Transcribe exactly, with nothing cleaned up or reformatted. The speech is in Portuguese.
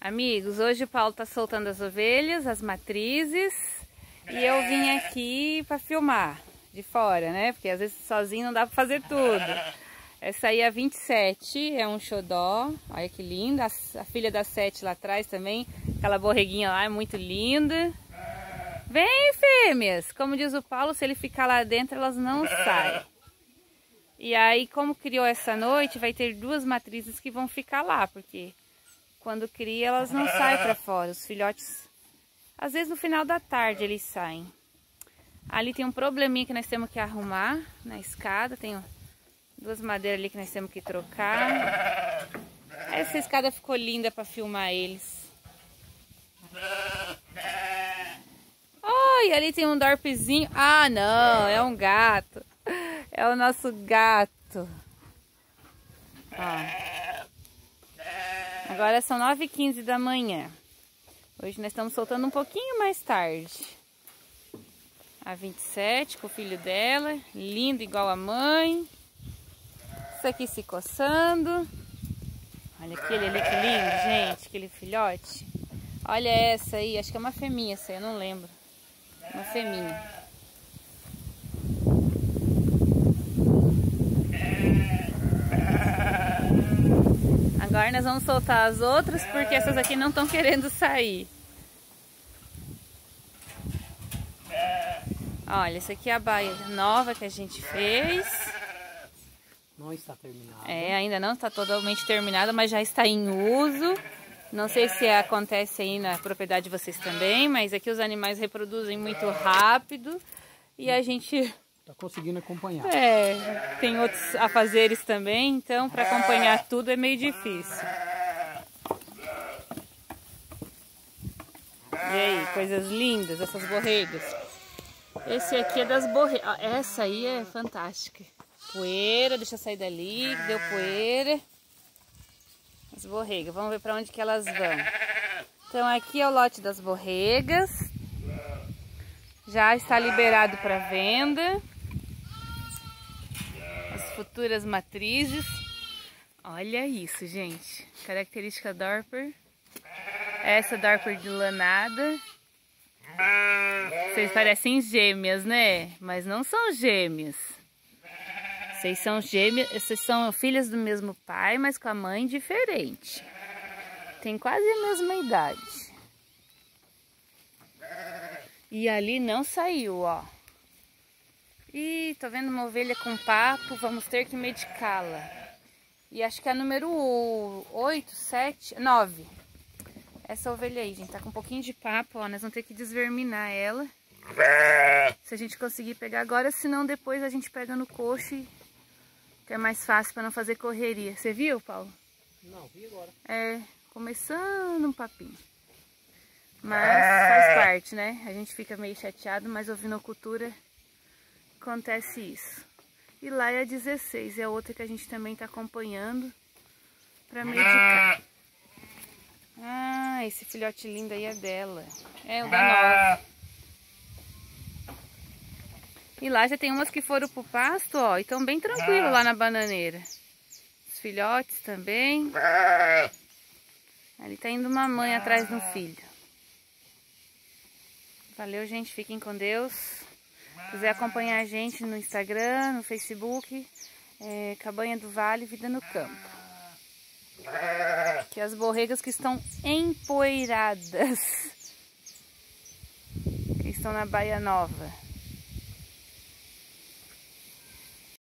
Amigos, hoje o Paulo tá soltando as ovelhas, as matrizes, e eu vim aqui para filmar de fora, né? Porque às vezes sozinho não dá para fazer tudo. Essa aí é a vinte e sete, é um xodó, olha que linda. A, a filha da sete lá atrás também, aquela borreguinha lá é muito linda. Vem, fêmeas! Como diz o Paulo, se ele ficar lá dentro, elas não saem. E aí, como criou essa noite, vai ter duas matrizes que vão ficar lá, porque quando cria, elas não saem para fora. Os filhotes, às vezes no final da tarde, eles saem. Ali tem um probleminha que nós temos que arrumar na escada. Tem duas madeiras ali que nós temos que trocar. Essa escada ficou linda para filmar eles. Oi, ali tem um dorpezinho. Ah, não, é um gato. É o nosso gato. Ó. Agora são nove e quinze da manhã. Hoje nós estamos soltando um pouquinho mais tarde. A vinte e sete com o filho dela. Lindo igual a mãe. Isso aqui se coçando. Olha aquele ali que lindo, gente. Aquele filhote. Olha essa aí. Acho que é uma fêmea essa aí, eu não lembro. Uma fêmea. Agora nós vamos soltar as outras, porque essas aqui não estão querendo sair. Olha, essa aqui é a baia nova que a gente fez. Não está terminada. É, ainda não está totalmente terminada, mas já está em uso. Não sei se acontece aí na propriedade de vocês também, mas aqui os animais reproduzem muito rápido e a gente... Tá conseguindo acompanhar. É, tem outros afazeres também, então para acompanhar tudo é meio difícil. E aí, coisas lindas, essas borregas. Esse aqui é das borregas. Essa aí é fantástica. Poeira, deixa eu sair dali, deu poeira. As borregas, vamos ver para onde que elas vão. Então aqui é o lote das borregas. Já está liberado para venda. As futuras matrizes. Olha isso, gente. Característica Dorper. Essa Dorper de lanada. Vocês parecem gêmeas, né? Mas não são gêmeas. Vocês são gêmeas, vocês são filhas do mesmo pai, mas com a mãe diferente. Tem quase a mesma idade. E ali não saiu, ó. Ih, tô vendo uma ovelha com papo, vamos ter que medicá-la. E acho que é a número oito, sete, nove. Essa ovelha aí, gente, tá com um pouquinho de papo, ó. Nós vamos ter que desverminar ela. Se a gente conseguir pegar agora, senão depois a gente pega no coxo e... que é mais fácil para não fazer correria. Você viu, Paulo? Não, vi agora. É, começando um papinho. Mas faz parte, né? A gente fica meio chateado, mas ovinocultura acontece isso. E lá é a dezesseis, é a outra que a gente também está acompanhando para medicar. Ah, esse filhote lindo aí é dela. É o da nova. E lá já tem umas que foram pro pasto, ó, e estão bem tranquilos lá na bananeira. Os filhotes também. Ali tá indo uma mãe atrás do filho. Valeu, gente. Fiquem com Deus. Se quiser acompanhar a gente no Instagram, no Facebook, é, Cabanha do Vale, Vida no Campo. Que as borregas que estão empoeiradas. Que estão na Baia Nova.